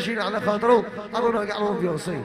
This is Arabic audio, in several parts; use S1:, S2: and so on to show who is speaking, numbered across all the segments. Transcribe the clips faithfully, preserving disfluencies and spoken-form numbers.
S1: جينا على خاطره ارونا كاع بيوصي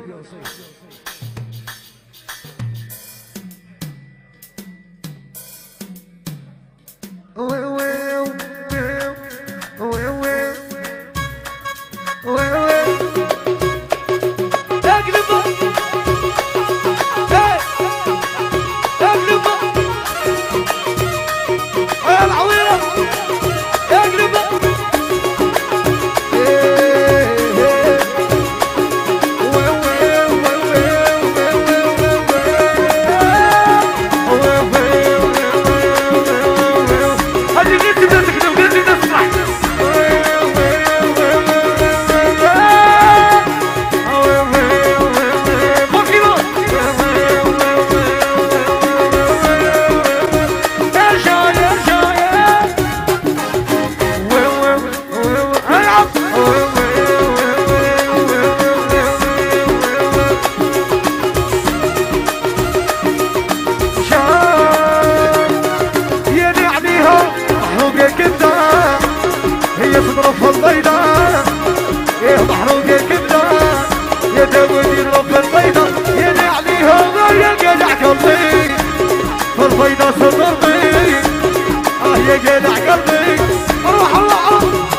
S1: البيضة صدرتي اه يا جدع قلبي روح الله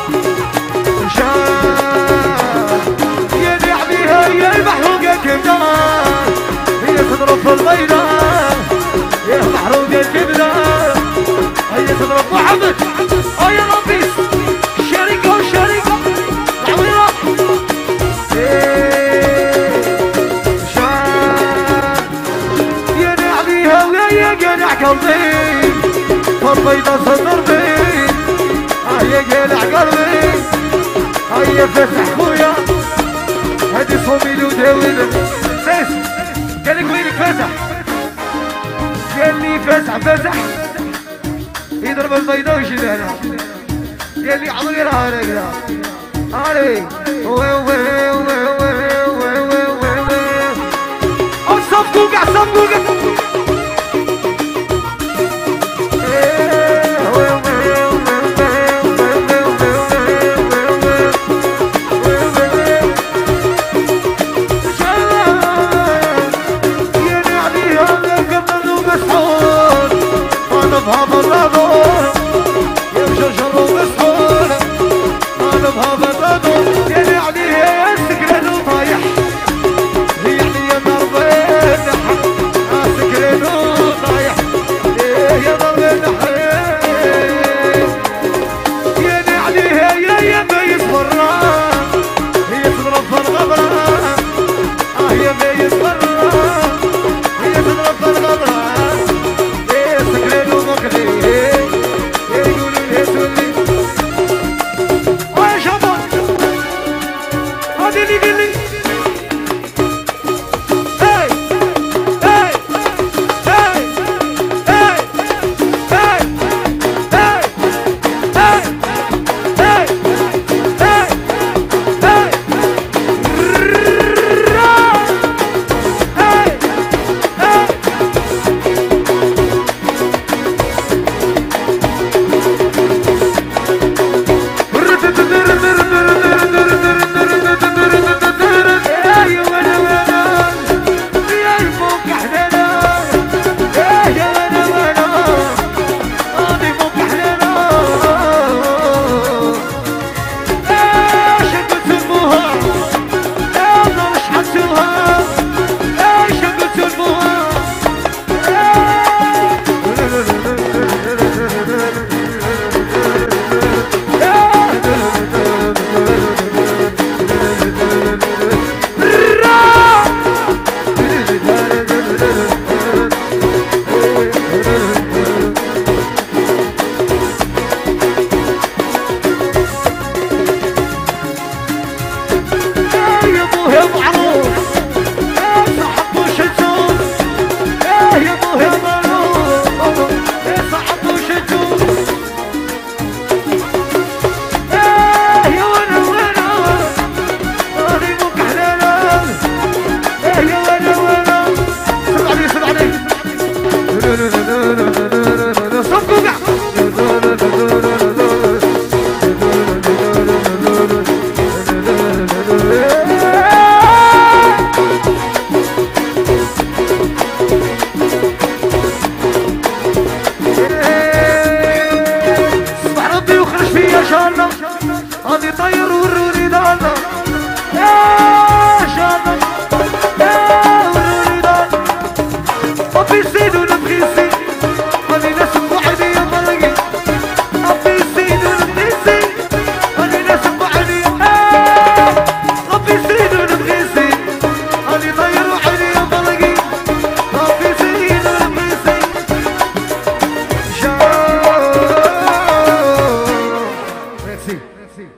S1: شان يا نعميها يا محروقة كبدة هي تضرب في البيضة يا محروقة كبدة هي تضرب محمد اه يا ربي شريكة وشريكة العويرة يا جدع قلبي فالبيضة صدرتي اه يا جدع قلبي هيا فسح خويا هادي صومي له داوود سيس قال لك وينك فسح قال لي فسح فسح يضرب البيضة ويشدها قال لي عمري هذا علي صفقوا قاع صفقوا بهذا النظر يا مشرشر ومسحور انا بهذا النظر يعني عليه السكران وطايح يعني يا نار بينح صبح ربي وخرج فيا شالله غادي طير وروني دالنا يا شالله يا وروني دالنا ربي يزيد ونبغي يزيد غادي نسب وحدي يا مرقي ربي يزيد ونبغي يزيد غادي نسب وحدي ربي يزيد ونبغي يزيد غادي طير وحدي يا مرقي ربي يزيد ونبغي يزيد Merci. Merci.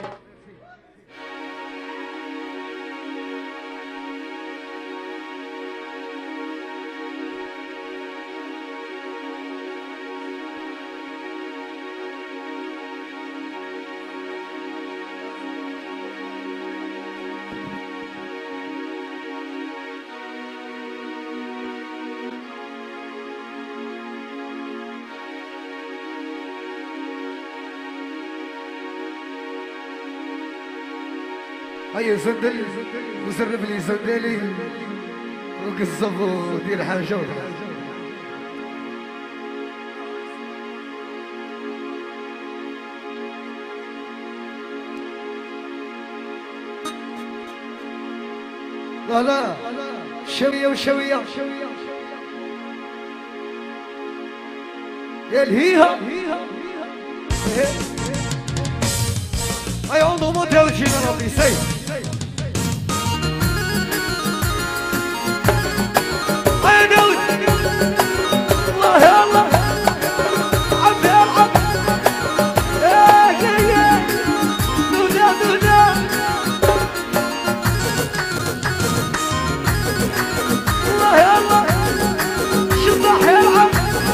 S1: هيا زندل وزرب لي زندلي وقصب ودير حاجه وحاجه لا لا شويه وشويه يا الهيها هاي عمره ما تهوشينا ربي سيف هاي داود الله يا الله عبد يا العب يا يا دودا دودا الله يا الله شطح يلعب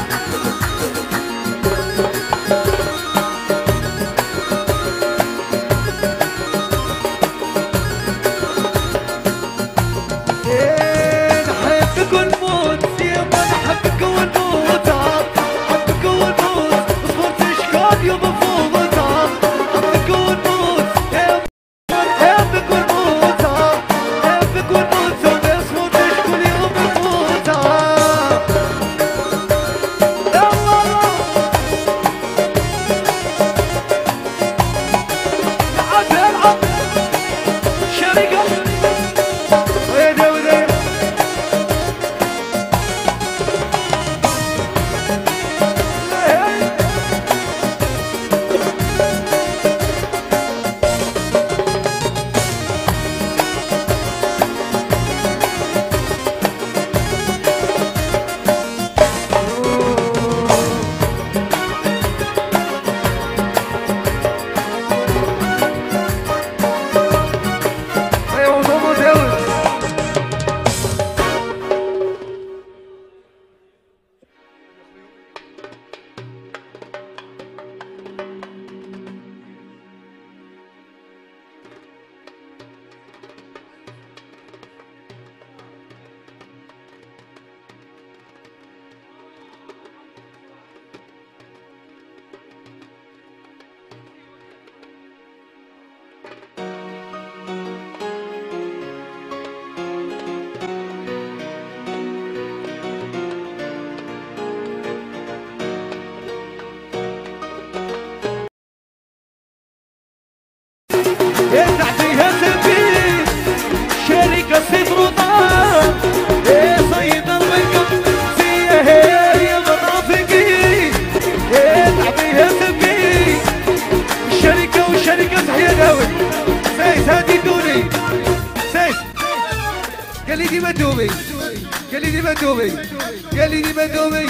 S1: قال لي ديما دوبي قال لي ديما دوبي قال لي ديما دوبي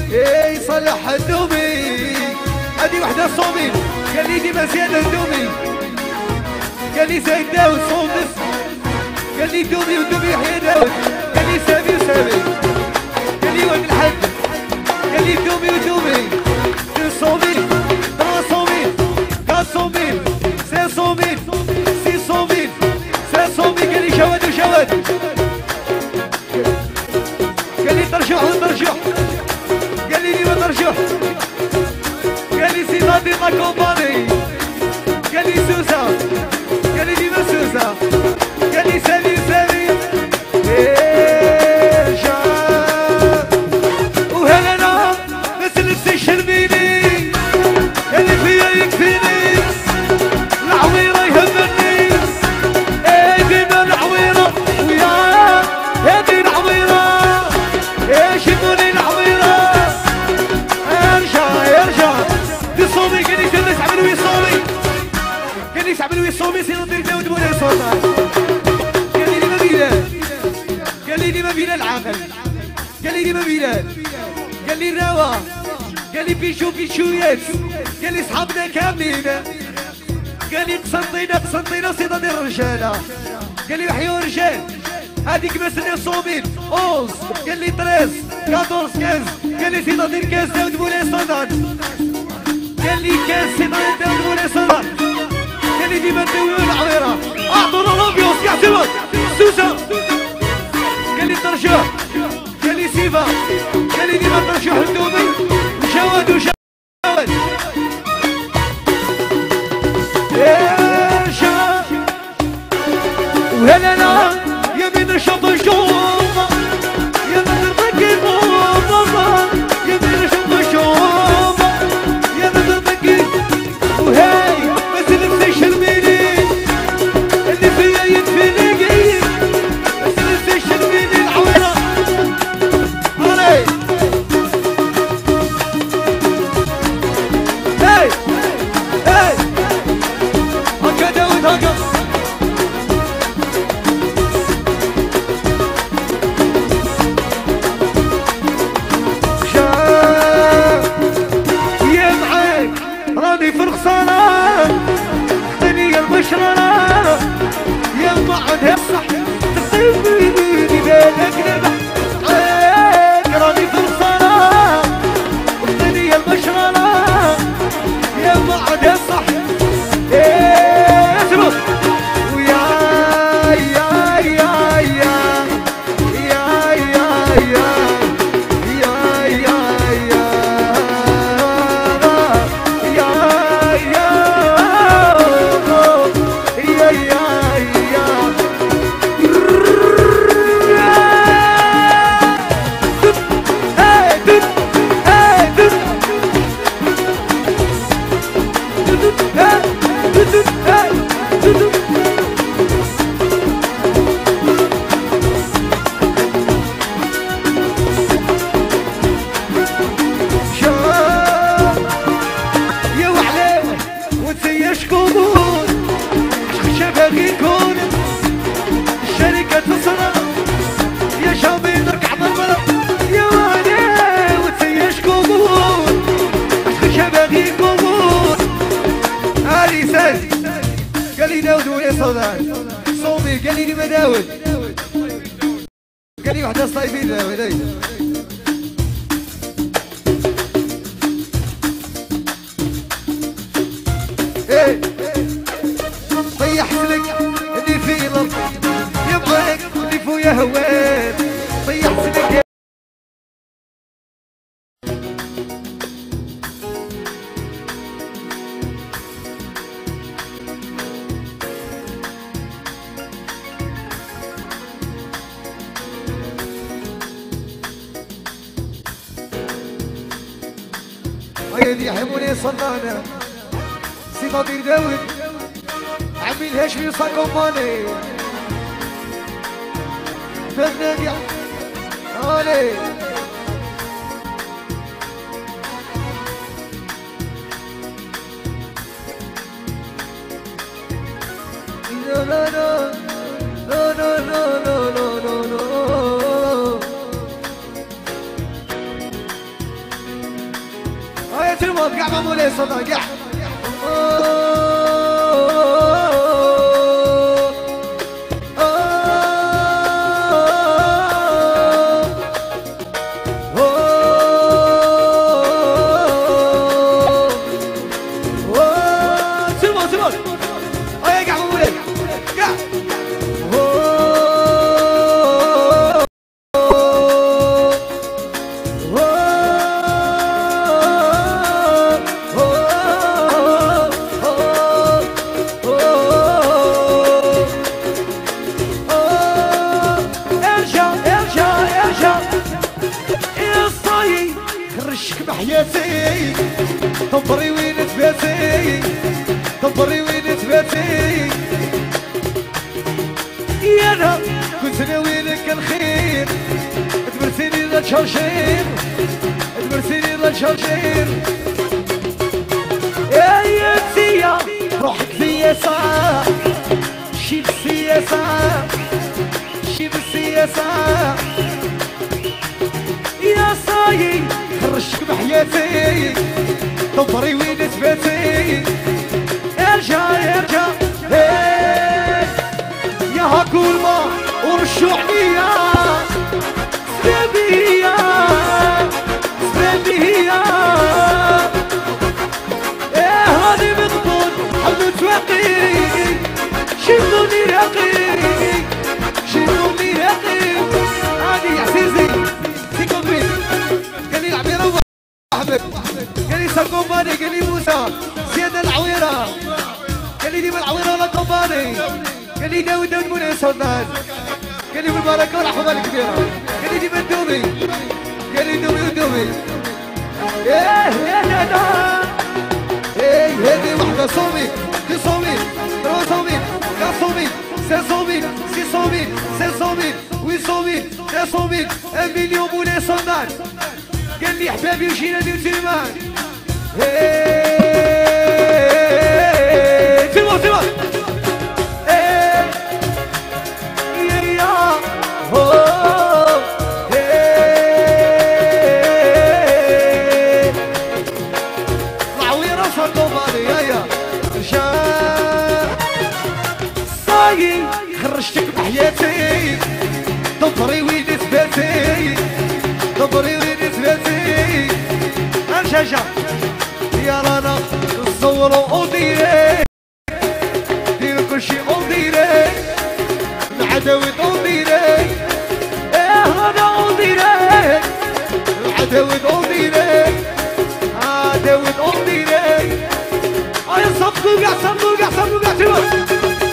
S1: اي صلح الدوبي هذه وحده صومي قال لي ديما زياده دوبي قال لي زايد داود صومس قال لي دوبي ودوبي يحيى داود قال لي سامي وسامي قال لي وين الحد قال لي دوبي ودوبي deux cent mille trois cent mille quatre cent mille cinq cent mille six cent mille cinq cent mille قال لي جواد وجواد قال لي ترجع وترجع قال لي ديما ترجع قال لي سي ناضي ما كومباني قال لي سوسه قال لي ديما سوسه صوتك قال لي ديما بلال قال لي ديما بلال عاقل قال لي ديما بلال قال لي الروا قال لي بيشو بيشويات قال لي صحابنا كاملين قال لي قسنطينة قسنطينة صيدة ديال الرجالة قال لي وحيو رجال هذيك مسني صومين أوز قال لي تريز كاطورز كاز قال لي صيدة ديال كاز داود مولاي صداد قال لي كاز صيدة داود مولاي صداد قال لي ديما ندويو العويرة أعطونا لومبيونس كاع سيبك سوسة قال لي ترجوه قال لي سيفا قال لي ديما ترجوه الدومي وجواد وجواد وهلا لا يا بين الشط الشوم يا بدر بكي بابا يا بين الشط الشوم يا بدر بكي وهاي بس نفسي شرميني اللي فيا يدفيني قيد بس نفسي شرميني العويرة هاي هاي هاي هكا داود هكا بشرنا يا بعد الصح تقلبيني بالك نبح عيك راني فرصنا الدنيا البشرنا يا بعد الصح ايه اسمع ويا يا يا يا يا يا يا قال لي داود ويا صداع صومي قال لي ديما داود قال لي وحده صايبين داود ايه طيح سلك اللي في الارض يبغاك اللي فويا هوان طيح سلك اللي يحبوني صنانة سي فضيل داود عمي الهاشمي صاكوماني فنادي علي لا لا لا لا لا لا لا لا لا تلمض قاع ما مولاي صدى قاع تلمض تلمض هيا قاع ما مولاي قاع بحياتي طبري وين تباتي طبري وين تباتي يا انا كنت ناوي لك الخير تمرسيني للشرشير تمرسيني للشرشير يا يا سيا روحك فيا ساعة شيل بالسياسة شي بالسياسة يا صايي خرجتك بحياتي طفري وين تفاتي ارجع ارجع يا هاكو الماء ورشو عليا سلامية سلامية ايه هاني مضمون حمد واقي شدوني راقي شدوني راقي هاني يا عزيزي سيكون بيت قال لي العبيرة وحبك قال لي ساكوماني قال لي موسى زيادة العويرة قال لي ديما العويرة ولا كوماني قال لي داود داود منى سلطان قال لي بالبركة والحفظة الكبيرة قال لي ديما الدومي قال لي دومي ودومي ايه يا نانا ايه هذه وحدة صومي دي صومي تروا صومي كا صومي سي صومي سي صومي سي صومي وي صومي سي صومي ان مليون منى سلطان قال لي حبابي وجينا ندير تلمان ايه تلمان تلمان خرجتك بحياتي ضبري وين تباتي ضبري وين تباتي ارجع يا رانا نصوروا اوديري ديروا كل شي اوديري العداوة اوديري ايه رانا اوديري العداوة اوديري عداوة اوديري ايا صفقوا قاع صفقوا قاع صفقوا قاع تبا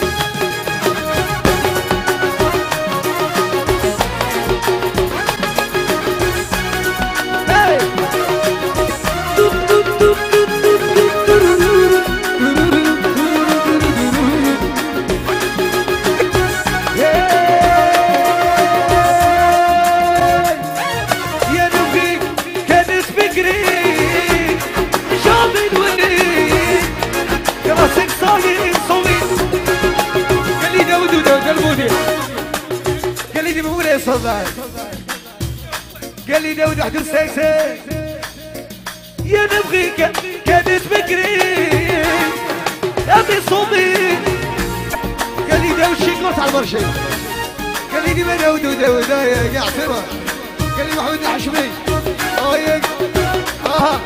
S1: قال لي داود واحد الساكسة يا نبغيك كانت بكري ابي صومي قال لي داود شيكوت على المرشي قال لي ديما داود وداود يا قاع سيرة قال لي محمد الحشمي اه يا اه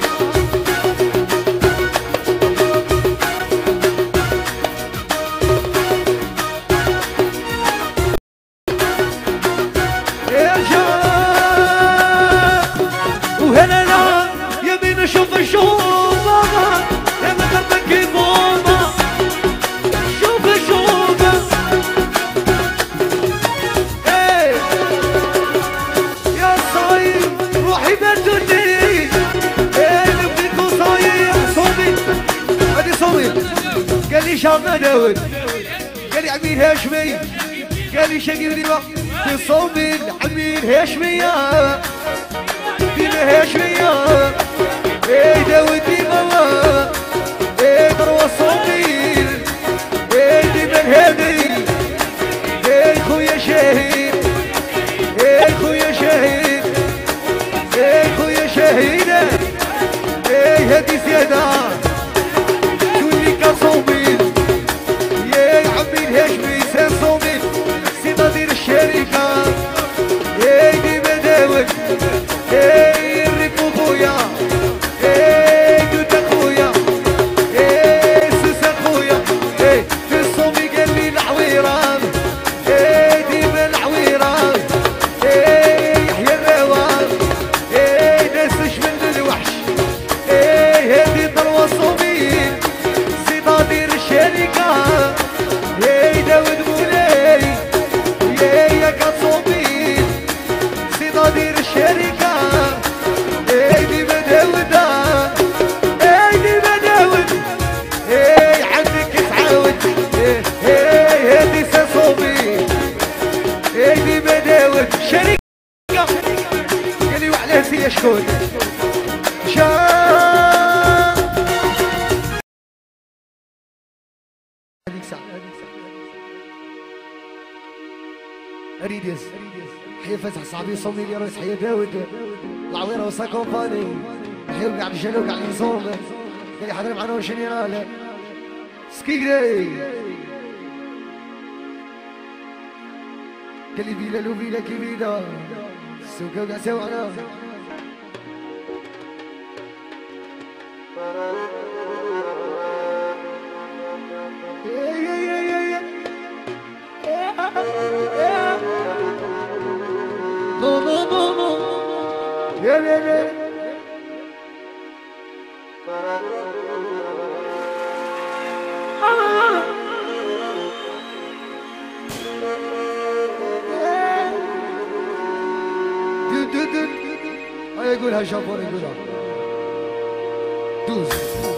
S1: شافنا داود قال لي عمير هاشمي قال لي شقي ديما في صوبي عمير هاشمية ديما هاشمية ايه داود ديما ايه ضروا صوبي ايه ديما الهادي ايه خويا شهيد ايه خويا شهيد ايه خويا شهيدة ايه هادي زيادة تولي كصوبي هاشمي سي صومي سي مدير الشركة ايه ديما داود ايه الريبو خويا ايه دوتا خويا ايه سوسة خويا ايه في الصومي قال لي اريديس حيا فتح صاحبي صومي لي رئيس حيا داود العويره وسا كومباني حيا وقع الجنوب وقع اليصوم قال لي حضر معنا وشنيرال سكيكري قال لي بيلا لو بيلا كي بيدا السوكا وقع سوانا No, no, no, no. Yeah, yeah, yeah. Ah. Do, do, do. هيا قولها شافوني قولها. دوز.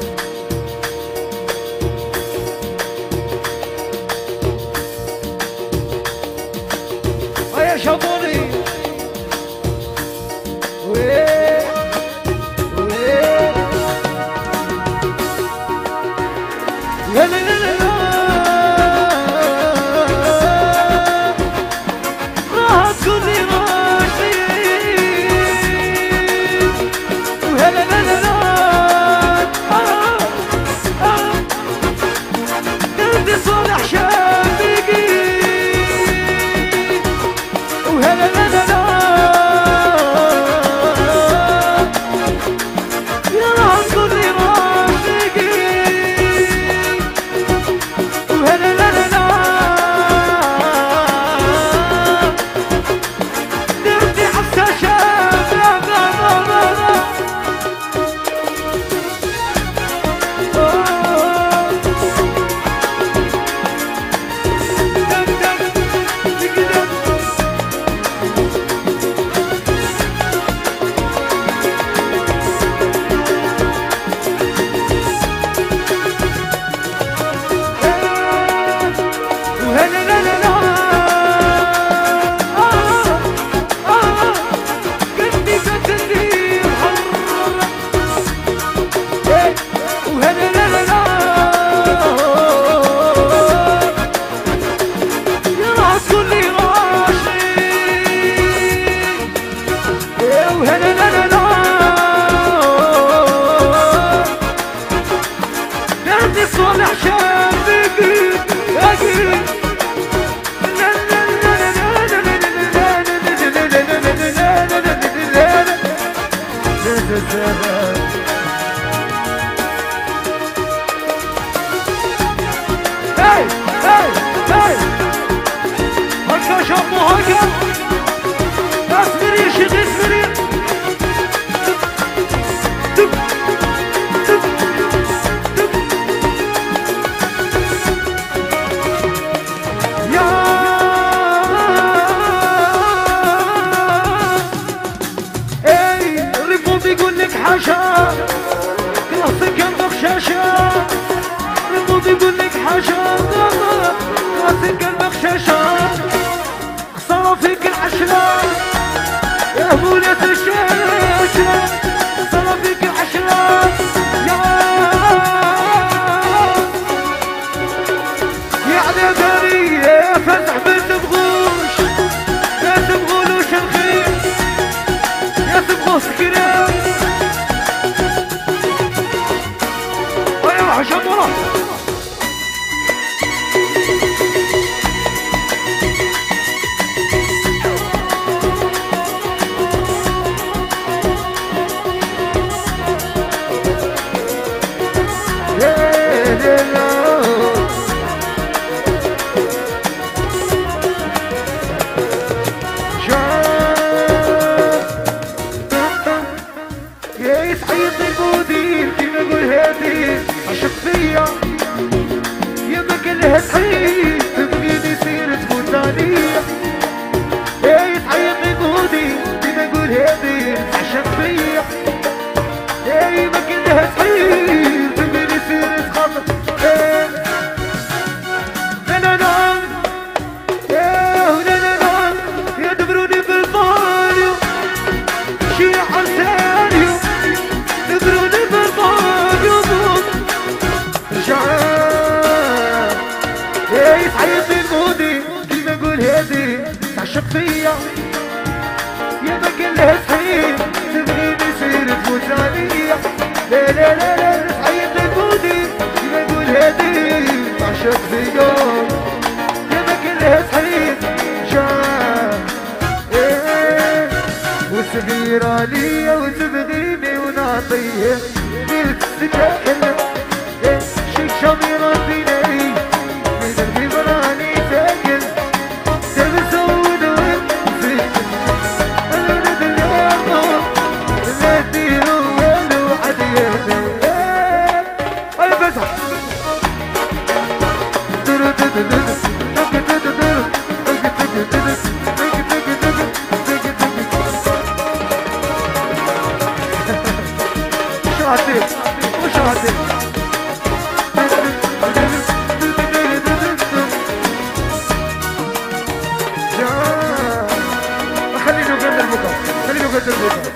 S1: هيا شافوني. Hey, hey, hey! هكا شافوا هكا اصبري شيخ اصبري يا اي ريبو بيقول لك حاشا كلاسيك المخشاشة ريبو بيقول لك حاشا كلاسيك المخشاشة صار فيك العشرة يا مولة الشاشة صار فيك العشرة يا يا عذابري يا فتح بنت بغوش يا تبغولوش الخير يا تبغو سكران ويا وحشة مرة تعشق فيا يا ما كلها صحيح تبغيني سير تفوت عليا لا لا لا لا صحيح تفوتي كيما نقول هادي تعشق فيا يا ما كلها صحيح جا وصغيرة ليا وتبغيني ونعطيه قلت تتأكل شيك شميرة فيني من قلبي براني تاكل تبسود ونفيك انا ولد اليوم لا تديروا والو عدياني اي بسح درو درو درو وش هاتف خليني اقدر بكره خليني اقدر بكره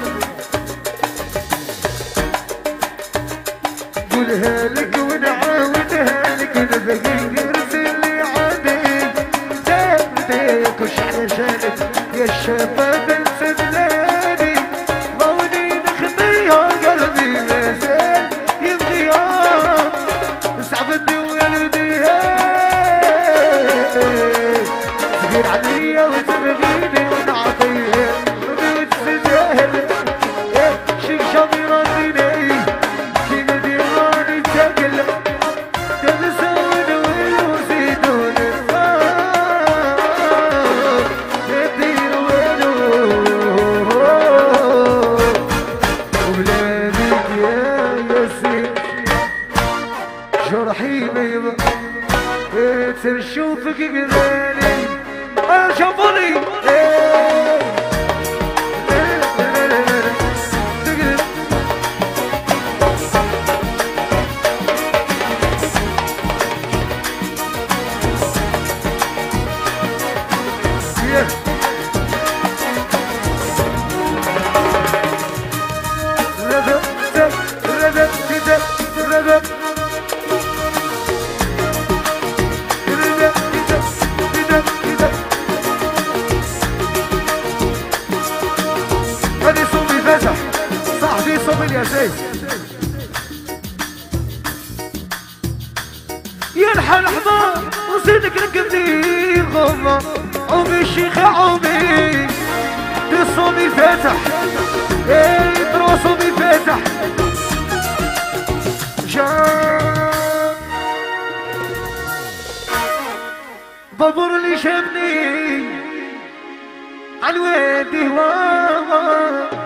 S1: قولها لك ونعاودها لك نبغي ارسل لي عادل دابديك وش علشانك يا الشباب انسى بلادي ضوني نخبي يا قلبي مازال يبغي صعبتني ويلدي صغير عليا وتبغيني ونعطيه وتستاهل شيك شميرة فيني كيما ديراني تاكل تبسود ويزيدون تدير وينو وبلادك يا ياسين جرحي بيض تشوفك قدالي انا شوفوني هذه صومي فاتح صاحبي صومي الياسين ينحى الحمار وصيدك ركبني غمة عمي الشيخ عمي صومي فاتح ايه ترى صومي فاتح جا بابور اللي شافني عالوادي هوا